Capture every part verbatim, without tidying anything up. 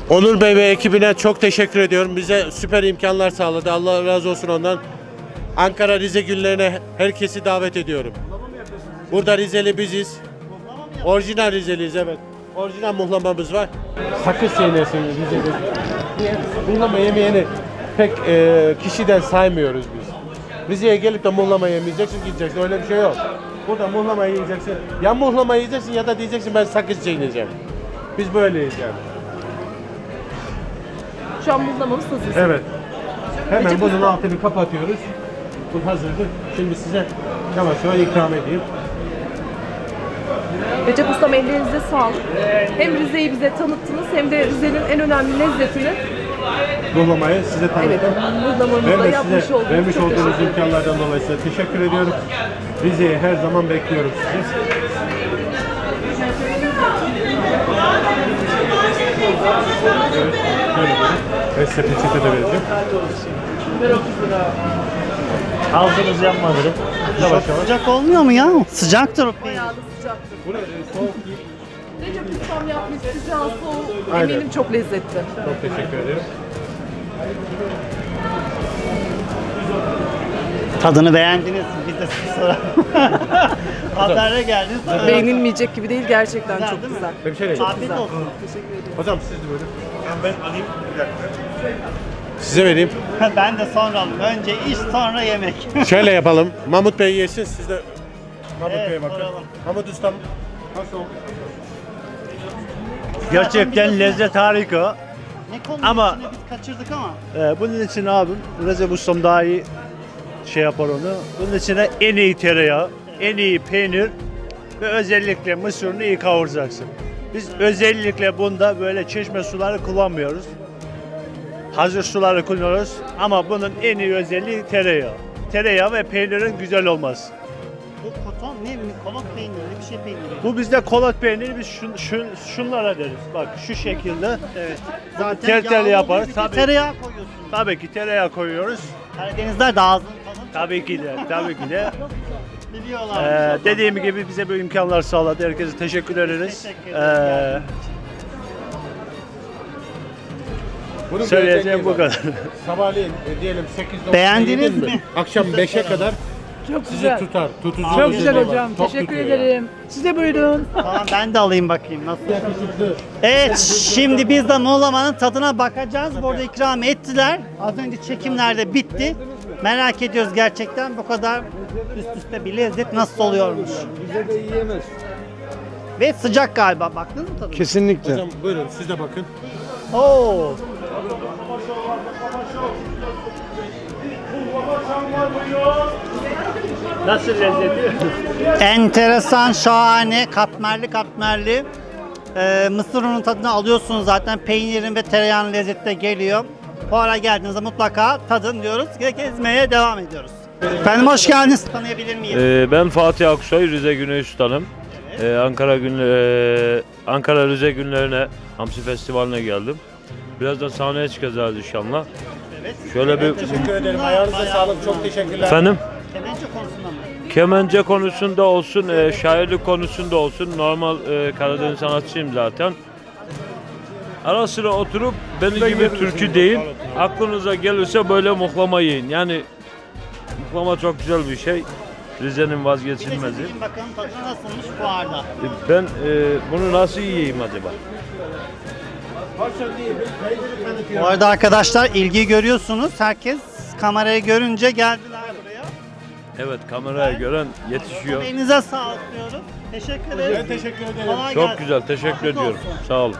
Onur Bey ve ekibine çok teşekkür ediyorum. Bize süper imkanlar sağladı. Allah razı olsun ondan. Ankara Rize günlerine herkesi davet ediyorum. Burada Rizeli biziz. Orijinal Rizeliyiz, evet. Orijinal muhlamamız var. Sakız çiğnesin Rizeli. Muhlama yemeyeni pek e, kişiden saymıyoruz biz. Rize'ye gelip de muhlama yemeyeceksin, gideceksin. Öyle bir şey yok. Burada muhlama yiyeceksin. Ya muhlama yiyeceksin ya da diyeceksin ben sakız çiğneyeceğim. Biz böyleyiz yani. Şu an muhlamamız hazır. Evet. Hemen Recep bunun Usta. altını kapatıyoruz. Bu hazırdır. Şimdi size yavaş yavaş ikram edeyim. Recep Ustam, ellerinize sağlık. Hem Rize'yi bize tanıttınız hem de Rize'nin en önemli lezzetini. Muhlamayı size tanıttım. Evet, muhlamamızı Ben da de yapmış size olduk. vermiş Çok olduğunuz teşekkür ederim. imkanlardan dolayı size teşekkür ediyorum. Rize'ye her zaman bekliyorum sizi. Evet, böyle böyle. Ben size peçete de vereceğim. Ağzınız yanmadı. Yavaş yavaş. Sıcak olmuyor mu ya? Sıcaktır o peynir. Bayağı da sıcaktır. Bu ne? Soğuk değil. Recep Ustam yapmış sıcağı soğuk. Aynen. Eminim çok lezzetli. Çok teşekkür ederim. Tadını beğendiniz mi? Biz de size soralım. Haber'e geldiniz. Beğenilmeyecek gibi değil, gerçekten Güzel, çok değil mi? güzel. Ben bir şey vereyim. Afiyet olsun. Hocam siz de buyurun. Ben alayım bir dakika. Size vereyim. Ben de sonra alayım. Önce iş sonra yemek. Şöyle yapalım. Mahmut Bey yesin, siz de Mahmut Evet, Bey'e bakın. soralım. Mahmut Ustam nasıl oldu? Gerçekten lezzet harika. Ne konu Ama- içine biz kaçırdık ama. Ee, bunun için abim Recep Ustam daha iyi şey yapar onu. Bunun içine en iyi tereyağı, en iyi peynir ve özellikle mısırını iyi kavuracaksın. Biz özellikle bunda böyle çeşme suları kullanmıyoruz. Hazır suları kullanıyoruz ama bunun en iyi özelliği tereyağı. Tereyağı ve peynirin güzel olması. Bu koton ne? Kolot peyniri, bir şey peyniri. Bu bizde kolot peyniri biz şun, şun, şunlara deriz. Bak şu şekilde. Evet. tel tel yağlı yaparız, bir de tabii. Tereyağı koyuyorsunuz. Tabii ki tereyağı koyuyoruz. Karadenizler de ağzını tadın. Tabii ki de, tabii ki de. Biliyorlar. Ee, dediğim gibi bize bu imkanlar sağladı. Herkese teşekkür ederiz. Teşekkür ederim. Ee, Bunun söyleyeceğim bir bu özelliği kadar. var. Sabahleyin e, diyelim sekiz dokuzda Beğendiniz yedin mi? Akşam beşe kadar Çok sizi güzel. tutar. Tutucu Çok özelliği güzel var. hocam. Tok Teşekkür tutuyor yani. ederim. Size buyurun. Tamam, ben de alayım bakayım nasıl. Yakışıklı. Evet, şimdi biz de muhlamanın tadına bakacağız. Burada ikram ettiler. Az önce çekimlerde bitti. Merak ediyoruz gerçekten bu kadar üst üste bir lezzet nasıl oluyormuş. Bize de yiyemez. Ve sıcak galiba. Baktınız mı tadına? Kesinlikle. Hocam buyurun siz de bakın. Oo. Nasıl lezzeti? Enteresan, şahane, katmerli katmerli. Ee, mısır ununun tadını alıyorsunuz zaten. Peynirin ve tereyağının lezzeti de geliyor. Fuara geldiğinizde mutlaka tadın diyoruz. Gezmeye devam ediyoruz. Efendim hoş geldiniz. Tanıyabilir miyim? Ee, ben Fatih Aksoy, Rize Güney Sultanım. Ee, Ankara gün e, Ankara Rize günlerine, Hamsi Festivali'ne geldim. Birazdan sahneye çıkacağız inşallah. Evet. Şöyle bir Teşekkür ederim. Ayağınıza sağlık. Çok teşekkürler. efendim Kemençe konusunda mı? kemence konusunda olsun, e, şairlik konusunda olsun. Normal e, Karadeniz sanatçıyım zaten. Ara sıra oturup benim gibi türkü değil, aklınıza gelirse böyle muhlama yiyin. Yani muhlama çok güzel bir şey. Rize'nin Bir de vazgeçilmezi. siz yiyin bakalım tadı nasılmış fuarda. E, Ben e, bunu nasıl yiyeyim acaba? Bu arada arkadaşlar ilgi görüyorsunuz. Herkes kamerayı görünce geldiler buraya. Evet, kameraya gören yetişiyor. Elinize sağlık diyoruz. Teşekkür ederiz. Ben teşekkür ederim. Kolay Çok gelsin. güzel, teşekkür Afiyet ediyorum. olsun. Sağ olun.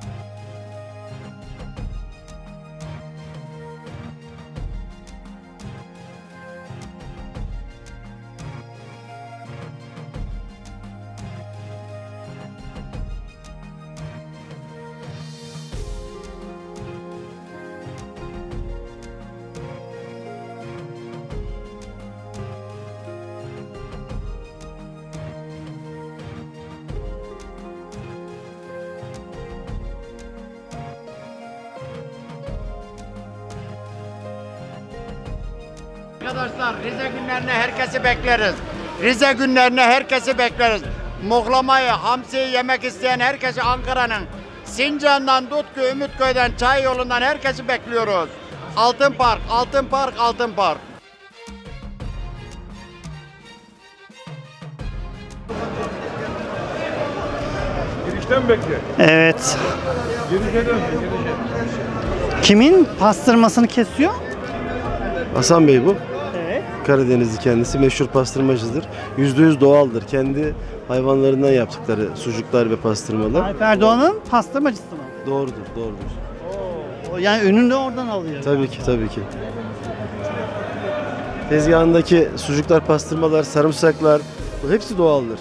Arkadaşlar Rize günlerine herkesi bekleriz. Rize günlerine herkesi bekleriz. Muhlamayı, hamsiyi yemek isteyen herkesi Ankara'nın Sincan'dan Dutku, Ümitköy'den, Çay yolundan herkesi bekliyoruz. Altın Park, Altın Park, Altın Park. Girişten bekle. Evet. Girişe dön. Kimin pastırmasını kesiyor? Hasan Bey bu. Evet. Karadenizli kendisi. Meşhur pastırmacıdır. yüzde yüz doğaldır. Kendi hayvanlarından yaptıkları sucuklar ve pastırmalar. Tayyip Erdoğan'ın pastırmacısı mı? Doğrudur, doğrudur. O yani ününü oradan alıyor. Tabii ki, tabii ki. Tezgahındaki sucuklar, pastırmalar, sarımsaklar, bu hepsi doğaldır.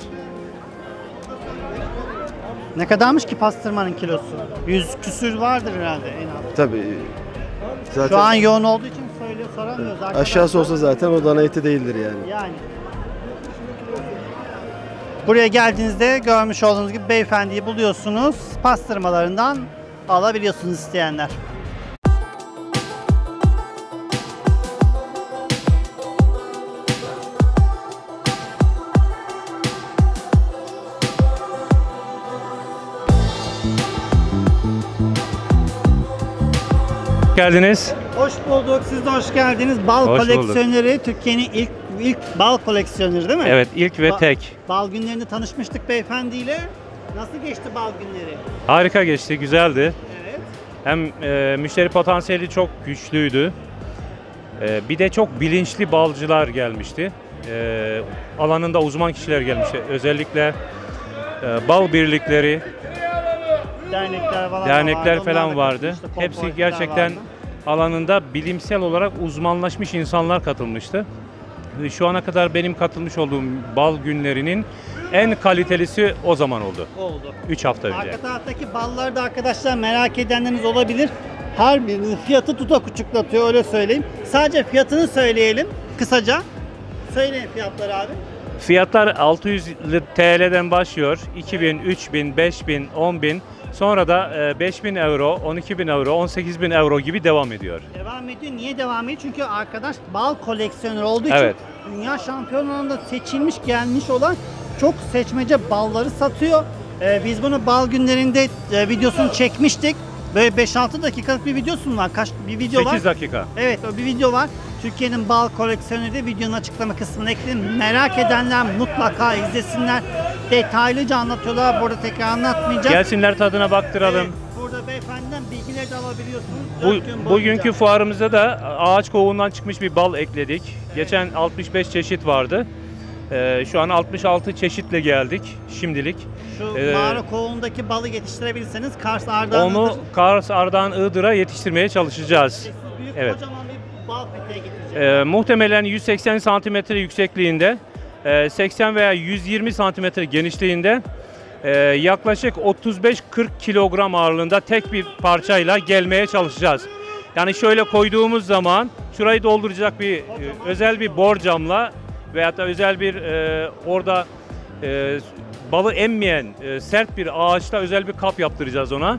Ne kadarmış ki pastırmanın kilosu? Yüz küsür vardır herhalde en az. Tabii. Zaten Şu an yoğun olduğu için söylüyor, soramıyoruz. Arkadaşlar. aşağısı olsa zaten o dana eti değildir yani. Yani. Buraya geldiğinizde görmüş olduğunuz gibi beyefendiyi buluyorsunuz. Pastırmalarından alabiliyorsunuz isteyenler. Geldiniz. Hoş bulduk. Siz de hoş geldiniz. Bal Hoş koleksiyoneri, Türkiye'nin ilk ilk bal koleksiyoneri değil mi? Evet, ilk ve Ba- tek. Bal günlerinde tanışmıştık beyefendiyle. Nasıl geçti bal günleri? Harika geçti, güzeldi. Evet. Hem e, müşteri potansiyeli çok güçlüydü. E, bir de çok bilinçli balcılar gelmişti. E, alanında uzman kişiler gelmişti. Özellikle e, bal birlikleri, Dernekler falan dernekler vardı. Onlar falan da vardı. katılmıştı, Hepsi konvoycular gerçekten vardı. alanında bilimsel olarak uzmanlaşmış insanlar katılmıştı. Ve şu ana kadar benim katılmış olduğum bal günlerinin en kalitelisi o zaman oldu. oldu. üç hafta önce. Arka taraftaki balları da arkadaşlar merak edenleriniz olabilir. Her birinin fiyatı tuta küçüklatıyor, öyle söyleyeyim. Sadece fiyatını söyleyelim kısaca. Söyleyin fiyatları abi. Fiyatlar altı yüz T L'den başlıyor. iki bin, üç bin, beş bin, on bin. Sonra da beş bin euro, on iki bin euro, on sekiz bin euro gibi devam ediyor. Devam ediyor. Niye devam ediyor? Çünkü arkadaş bal koleksiyoneri olduğu için Evet. dünya şampiyonlarında seçilmiş gelmiş olan çok seçmece balları satıyor. Ee, biz bunu bal günlerinde e, videosunu çekmiştik. Böyle beş altı dakikalık bir videosu mu var? Kaç bir video var? sekiz dakika. Evet, o bir video var. Türkiye'nin bal koleksiyoneri de videonun açıklama kısmına ekledim. Merak edenler mutlaka izlesinler. Detaylıca anlatıyorlar. Burada tekrar anlatmayacağım. Gelsinler, tadına baktıralım. Evet, burada beyefendiden bilgileri de alabiliyorsunuz. dört Bu, gün boyunca. bugünkü fuarımızda da ağaç kovuğundan çıkmış bir bal ekledik. Geçen altmış beş çeşit vardı. Ee, şu an altmış altı çeşitle geldik şimdilik. Şu Ee, mağara kovuğundaki balı yetiştirebilirseniz Kars Ardahan Onu Kars, Ardahan, Iğdır'a yetiştirmeye çalışacağız. büyük evet. kocaman bir bal peteğe getirecek. Ee, muhtemelen yüz seksen santimetre yüksekliğinde, e, seksen veya yüz yirmi santimetre genişliğinde, e, yaklaşık otuz beş kırk kilogram ağırlığında tek bir parçayla gelmeye çalışacağız. Yani şöyle koyduğumuz zaman şurayı dolduracak bir e, özel bir borcamla veyahut da özel bir e, orada e, balı emmeyen e, sert bir ağaçta özel bir kap yaptıracağız ona.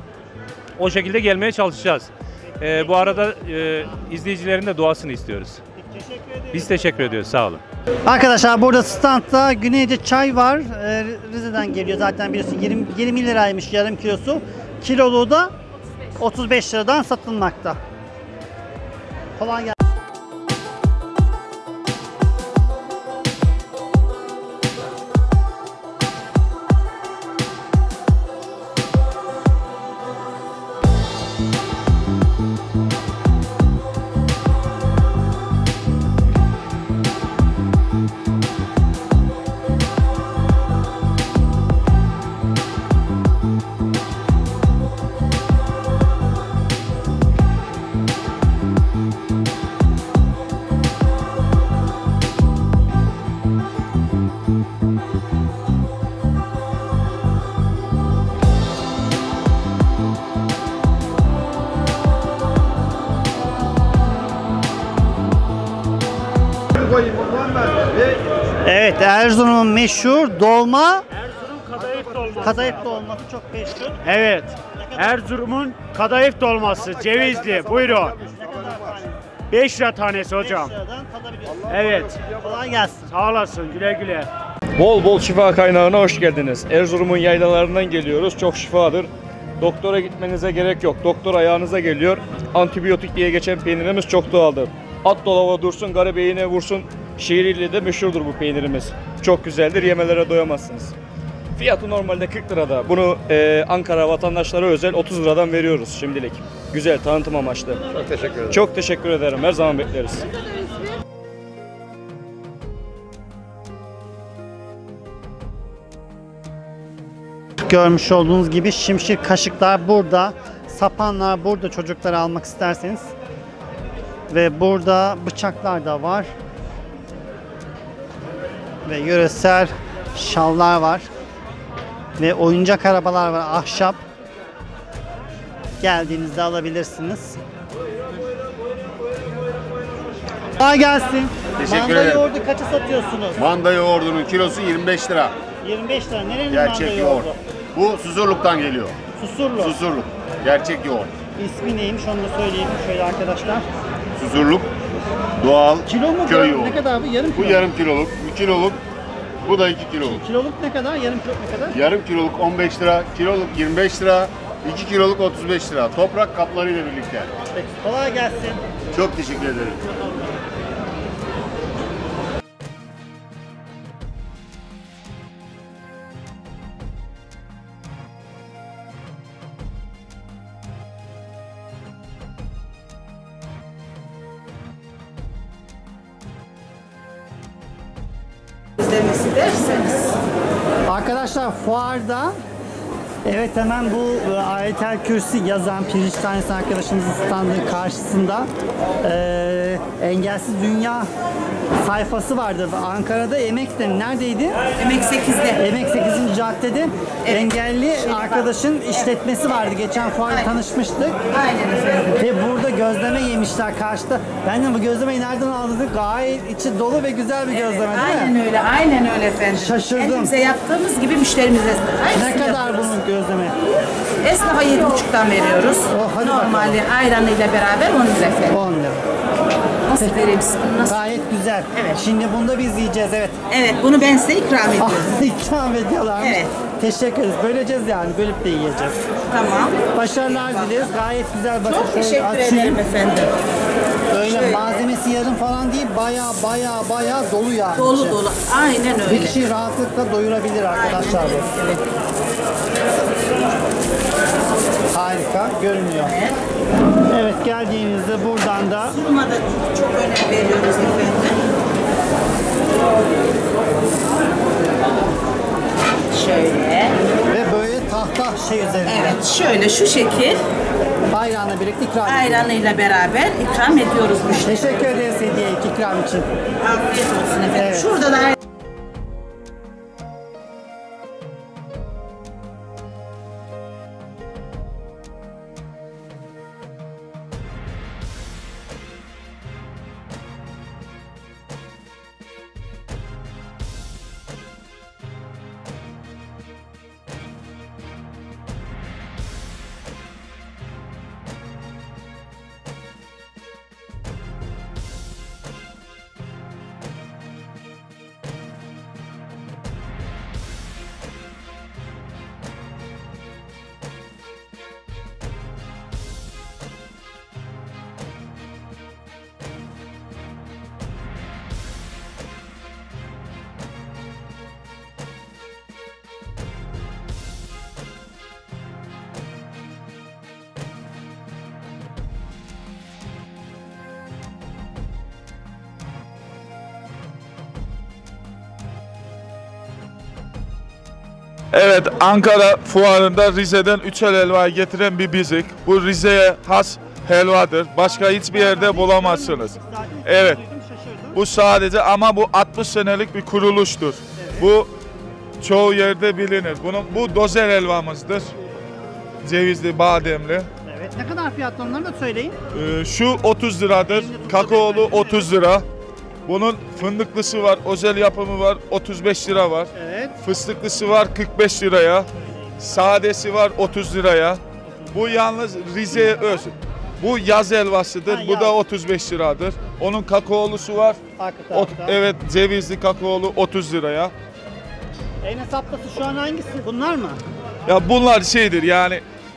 O şekilde gelmeye çalışacağız. E, bu arada e, izleyicilerin de duasını istiyoruz. Teşekkür ederim. Biz teşekkür ediyoruz. Sağ olun. Arkadaşlar burada standta Güneyce çay var. Ee, Rize'den geliyor zaten biliyorsun. yirmi, yirmi liraymış yarım kilosu. Kiloluğu da otuz beş liradan satılmakta. Kolay gelsin. Evet, Erzurum'un meşhur dolma. Erzurum kadayıf dolması. Kadayıf dolması çok meşhur. Evet. Erzurum'un kadayıf dolması, cevizli. Buyurun. beş lira tanesi hocam. beş liradan tadabiliyorsunuz. Evet. Kolay gelsin. Sağ olasın. Güle güle. Bol bol şifa kaynağına hoş geldiniz. Erzurum'un yaylalarından geliyoruz. Çok şifadır. Doktora gitmenize gerek yok. Doktor ayağınıza geliyor. Antibiyotik diye geçen peynirimiz çok doğaldır. At dolaba dursun, garibeğine vursun şiiriyle de meşhurdur bu peynirimiz. Çok güzeldir, yemelere doyamazsınız. Fiyatı normalde kırk lirada. Bunu e, Ankara vatandaşlara özel otuz liradan veriyoruz şimdilik. Güzel, tanıtım amaçlı. Çok teşekkür ederim. Çok teşekkür ederim. Her zaman bekleriz. Görmüş olduğunuz gibi şimşir kaşıklar burada, sapanlar burada çocukları almak isterseniz. Ve burada bıçaklar da var. Ve yöresel şallar var. Ve oyuncak arabalar var, ahşap. Geldiğinizde alabilirsiniz. Kolay gelsin. Teşekkür Manda ederim. yoğurdu kaça satıyorsunuz? Manda yoğurdunun kilosu yirmi beş lira. yirmi beş lira. Nerenin Gerçek manda yoğurt. yoğurdu? Bu Susurluk'tan geliyor. Susurluk. Susurluk. Gerçek yoğurt. İsmi neymiş onu da söyleyelim şöyle arkadaşlar. Susurluk. Doğal Kilo mu? köy bu? yoğurdu. Ne kadar bu? Yarım Bu kilo. yarım kiloluk, bir kiloluk, bu da iki kiloluk. Kiloluk ne kadar? Yarım kiloluk ne kadar? Yarım kiloluk on beş lira, kiloluk yirmi beş lira, iki kiloluk otuz beş lira. Toprak kaplarıyla birlikte. Peki, kolay gelsin. Çok teşekkür ederim. İzlemesi derseniz. Arkadaşlar fuarda evet hemen bu e, Ayetel Kürsi yazan pirinç tanesi arkadaşımızın standının karşısında e, Engelsiz Dünya sayfası vardı. Ankara'da Emek'te neredeydi? Emek sekizde. Emek sekizinci caddede Evet. engelli Şey, arkadaşın işletmesi vardı. Geçen fuarda Aynen. tanışmıştık. Aynen efendim. Ve burada gözleme yemişler karşıda. Ben de bu gözlemeyi nereden aldınız? Gayet içi dolu ve güzel bir gözleme değil mi? Aynen öyle, aynen öyle efendim. Şaşırdım. Kendimize yaptığımız gibi müşterimize de Ne aynısını kadar yapıyoruz. bunun gözleme? Esnafa yedi buçuktan veriyoruz. Oh, hadi Normali ayranıyla beraber on lira efendim. on lira. Nasıl vereyim size bunu, nasıl? Gayet güzel. Evet. Şimdi bunu da biz yiyeceğiz evet. Evet, bunu ben size ikram ediyorum. Ah, ikram ediyorlar. Evet. Teşekkür ederiz. Böleceğiz yani. Bölüp de yiyeceğiz. Tamam. Başarılar dileriz. Gayet güzel. Bakın Çok şöyle teşekkür açayım. ederim efendim. Öyle Şöyle. malzemesi yarım falan değil. Baya baya baya dolu yani. Dolu içi. dolu. Aynen Bir öyle. kişi rahatlıkla doyurabilir arkadaşlar Aynen bu. öyle. Evet. Harika görünüyor. Evet. Evet geldiğinizde buradan da Sunuma da çok önem veriyoruz efendim. Şöyle. ve böyle tahta şey üzerinde. Evet, şöyle şu şekil Ayranla birlikte ikram ediyoruz. ayranıyla beraber ikram ediyoruz müşteri. Teşekkür ederiz hediye ikram için. Afiyet olsun efendim. Evet. Şurada da Evet, Ankara fuarında Rize'den üçel helvayı getiren bir bizik. Bu Rize'ye has helvadır. Başka hiçbir yerde bulamazsınız. Evet. Bu sadece ama bu altmış senelik bir kuruluştur. Bu çoğu yerde bilinir. Bunun bu dozer helvamızdır. Cevizli, bademli. Evet. Ne kadar fiyatlı onları da söyleyin. Ee, şu otuz liradır. Kakaolu otuz lira. Bunun fındıklısı var, özel yapımı var, otuz beş lira var. Evet. Fıstıklısı var kırk beş liraya. Sadesi var otuz liraya. Bu yalnız Rize'ye öz. Bu yaz helvasıdır. Ha, Bu yaz. da otuz beş liradır. Onun kakaolusu var. Arka Ot, tarafta. evet, cevizli kakaolu otuz liraya. En hesaplısı şu an hangisi? Bunlar mı? Ya bunlar şeydir yani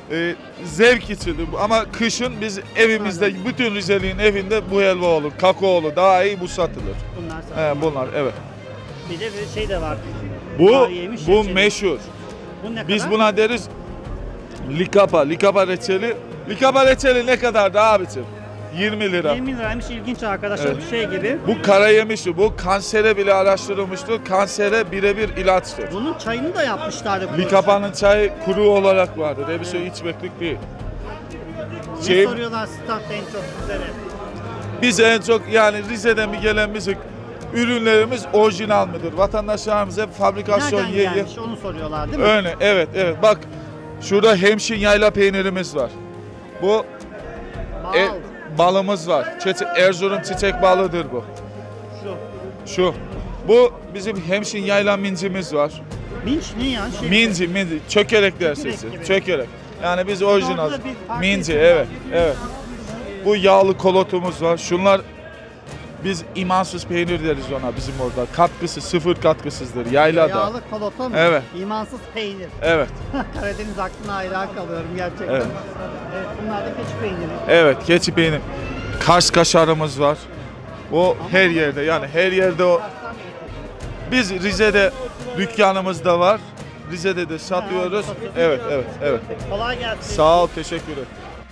e, zevk içindir. Ama kışın biz evimizde, bütün Rizeli'nin evinde bu helva olur. Kakaolu daha iyi bu satılır. Bunlar satılır. He, bunlar evet. Bir de bir şey de var. Bu Kariyemiş, bu reçeli. meşhur. Bu ne Biz kadar? buna deriz likapa, likapa reçeli. Likapa reçeli ne kadardı abicim? yirmi lira. yirmi liraymış, ilginç arkadaşlar, Evet. bir şey gibi. Bu karayemişti. Bu kansere bile araştırılmıştır. Kansere birebir ilaçtır. Bunun çayını da yapmışlardı. bu Likapa'nın çayı kuru olarak vardır. Öyle bir şey içmeklik değil. Ne Şey, soruyorlar standta en çok sizlere? biz en çok yani Rize'den bir gelen müzik ürünlerimiz orijinal mıdır? Vatandaşlarımız hep fabrikasyon Nereden ye ye. gelmiş onu soruyorlar değil mi? Öyle, evet, evet. Bak şurada hemşin yayla peynirimiz var. Bu Bal. e, balımız var. Çiçek, Erzurum çiçek balıdır bu. Şu. Şu. Bu bizim hemşin yayla mincimiz var. Minç ne ya? Şey, Minci, minci. Çökelek dersesi. gibi. Çökelek. Yani biz orijinal. Orada bir farklı Minci, isim var. evet, evet. Bu yağlı kolotumuz var. Şunlar biz imansız peynir deriz ona bizim orada. Katkısı sıfır katkısızdır. Yaylada. Yağlı kolota mı? Evet. İmansız peynir. Evet. Karadeniz aklına hayran kalıyorum gerçekten. Evet. Evet, bunlar da keçi peyniri. Evet, keçi peynir. Kars kaşarımız var. O her yerde yani her yerde o. Biz Rize'de dükkanımız da var. Rize'de de satıyoruz. Evet, evet, evet. Kolay gelsin. Sağ ol, teşekkür ederim.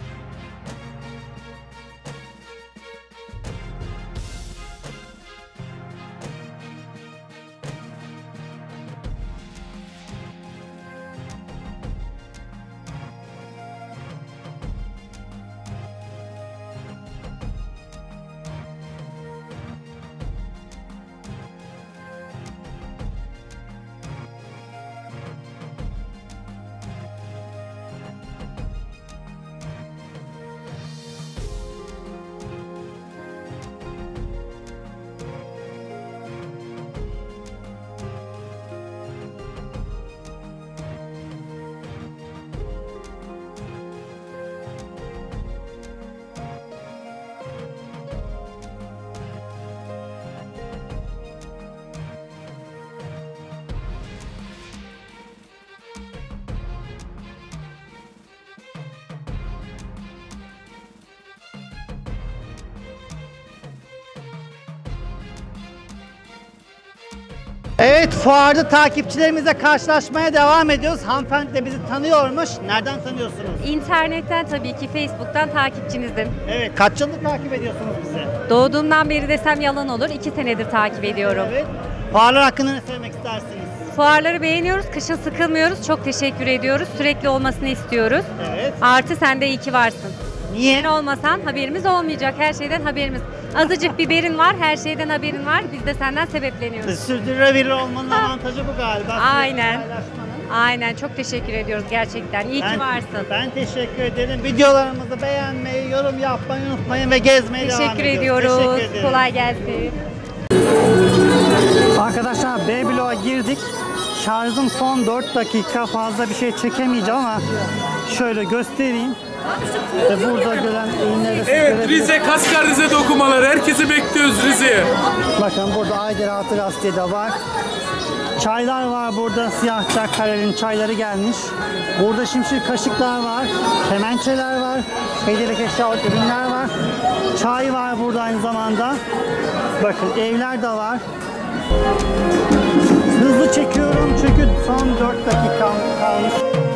Evet, fuarda takipçilerimizle karşılaşmaya devam ediyoruz. Hanımefendi de bizi tanıyormuş. Nereden tanıyorsunuz? İnternetten tabii ki, Facebook'tan takipçinizim. Evet, kaç yıldır takip ediyorsunuz bizi? Doğduğumdan beri desem yalan olur. iki senedir takip ediyorum. Evet. Fuarlar hakkında ne söylemek istersiniz? Fuarları beğeniyoruz, kışın sıkılmıyoruz. Çok teşekkür ediyoruz. Sürekli olmasını istiyoruz. Evet. Artı sen de iyi ki varsın. Niye? Sen olmasan haberimiz olmayacak. Her şeyden haberimiz. Azıcık biberin var, her şeyden haberin var. Biz de senden sebepleniyoruz. Sürdürülebilir olmanın avantajı bu galiba. Aynen. Paylaşmanın. Aynen. Çok teşekkür ediyoruz gerçekten. İyi Ben- ki varsın. Ben teşekkür ederim. Videolarımızı beğenmeyi, yorum yapmayı unutmayın ve gezmeye devam Teşekkür ediyoruz. ediyoruz. Teşekkür ederim. Kolay gelsin. Arkadaşlar B bloğa girdik. Şarjım son dört dakika, fazla bir şey çekemeyeceğim ama şöyle göstereyim. İşte burada gelen ürünleri siz Evet, görebilirsiniz. Rize, Kaskar Rize dokumaları. Herkesi bekliyoruz Rize'ye. Bakın burada Ayder Hatırası diye de var. Çaylar var burada, siyahça karelin çayları gelmiş. Burada şimşir kaşıklar var, kemençeler var, hediyelik eşya ürünler var. Çay var burada aynı zamanda. Bakın evler de var. Hızlı çekiyorum çünkü son dört dakikam kalmış.